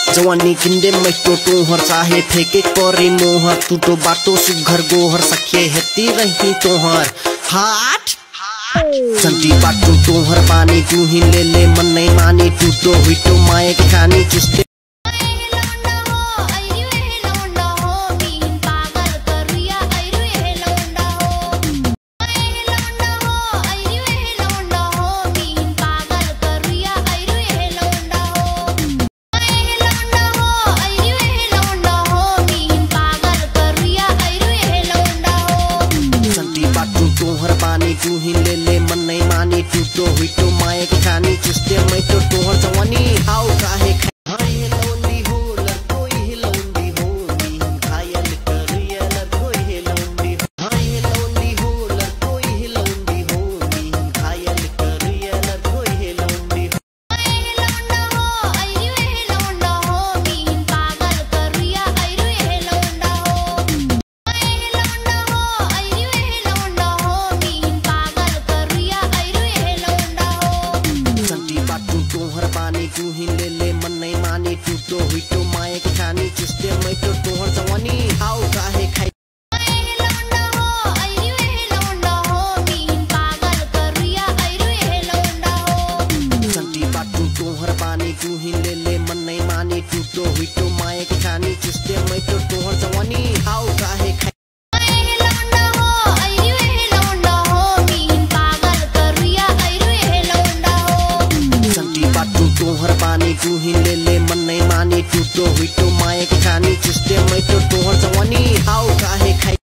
जवानी किंदे मैं तो हर चाहे फेंके करे मोहर तू तो बातों सुघर गोहर सखे हेती रही तोहर हाट संती बातों तोहर पानी तू ही ले मन नहीं मानी तू तो हुई तो माए के खानी चुस्ते तोहर पानी तू ही ले मन नहीं मानी तू तो हुई तो माए के खानी चुस्ते मैं तो तोहर जवानी आओ काहे हाय हेलोंदी हो लड़कोई हेलोंदी हो नी घायल करिया लड़कोई हेलोंदी हाय हेलोंदी हो लड़कोई हेलोंदी हो नी घायल करिया लड़कोई हेलोंदी हेलोंडा हो अयु हेलोंडा हो नी पागल करिया अयु हेलोंडा हो हेलोंडा हो अयु हेलोंडा तोहर पानी तू ही ले मन नहीं मानी तू तो हुई तो माए के खानी चुस्ते मैं तो तोहर